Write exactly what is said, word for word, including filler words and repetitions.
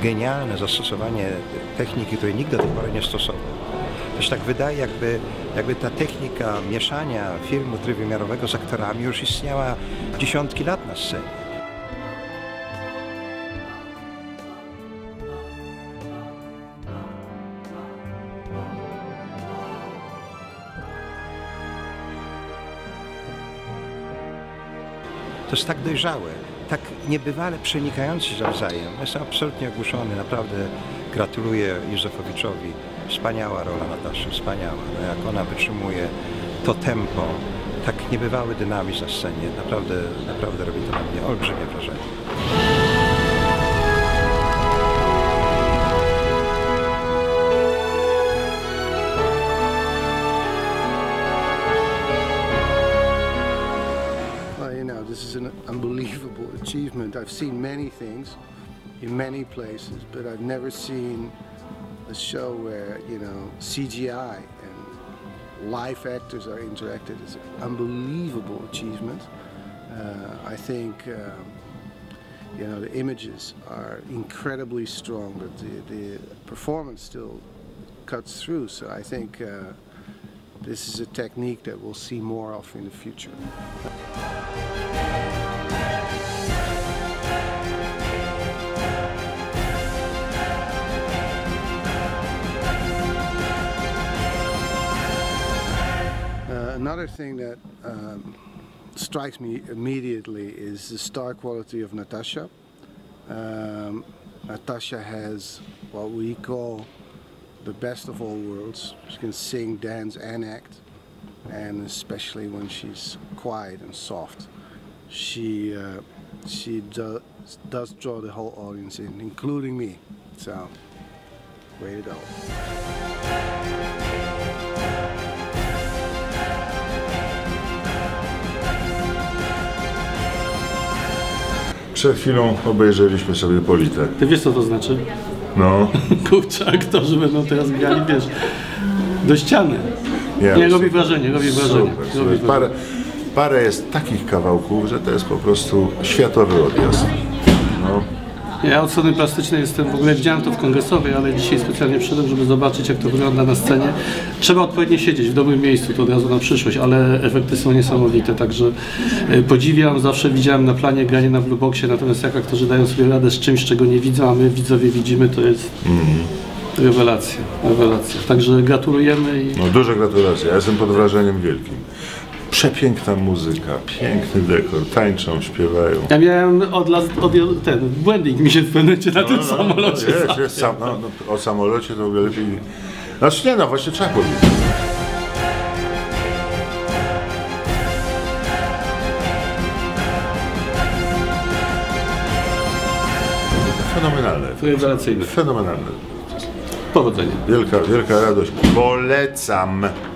genialne zastosowanie techniki, której nikt do tej pory nie stosował. To się tak wydaje, jakby, jakby ta technika mieszania filmu trójwymiarowego z aktorami już istniała dziesiątki lat na scenie. To jest tak dojrzałe, tak niebywale przenikające się nawzajem. Jestem absolutnie ogłuszony, naprawdę gratuluję Józefowiczowi. Wspaniała rola Nataszy, wspaniała. No jak ona wytrzymuje to tempo, tak niebywały dynamizm na scenie, naprawdę, naprawdę robi to na mnie olbrzymie wrażenie. This is an unbelievable achievement. I've seen many things in many places, but I've never seen a show where, you know, C G I and live actors are interacted. It's an unbelievable achievement. Uh, I think, um, you know, the images are incredibly strong, but the, the performance still cuts through. So I think uh, this is a technique that we'll see more of in the future. Another thing that um, strikes me immediately is the star quality of Natasha. Um, Natasha has what we call the best of all worlds. She can sing, dance and act, and especially when she's quiet and soft, she, uh, she do, does draw the whole audience in, including me. So, way to go. Przed chwilą obejrzeliśmy sobie Politę. Ty wiesz, co to znaczy? No. Kurczę, aktorzy będą teraz grali, wiesz, do ściany. Nie, nie robi wrażenie, robi wrażenie. Super, super. Robi parę, parę jest takich kawałków, że to jest po prostu światowy odjazd. No. Ja od strony plastycznej jestem, w ogóle widziałem to w Kongresowej, ale dzisiaj specjalnie przyszedłem, żeby zobaczyć, jak to wygląda na scenie. Trzeba odpowiednio siedzieć w dobrym miejscu, to od razu na przyszłość, ale efekty są niesamowite, także podziwiam, zawsze widziałem na planie granie na Blue Boxie, natomiast jak aktorzy dają sobie radę z czymś, czego nie widzą, a my widzowie widzimy, to jest mm. rewelacja, rewelacja. Także gratulujemy. I... No duże gratulacje, ja jestem pod wrażeniem wielkim. Przepiękna muzyka, piękny dekor, tańczą, śpiewają. Ja miałem od lat, od, ten, błędnik mi się w pewnym momencie na no, tym no, samolocie. No, jest, jest, sam, no, no, o samolocie to w ogóle lepiej. Znaczy nie no, właśnie trzeba powiedzieć. Fenomenalne. Rewelacyjne. Fenomenalne. Powodzenia. Wielka, wielka radość. Polecam.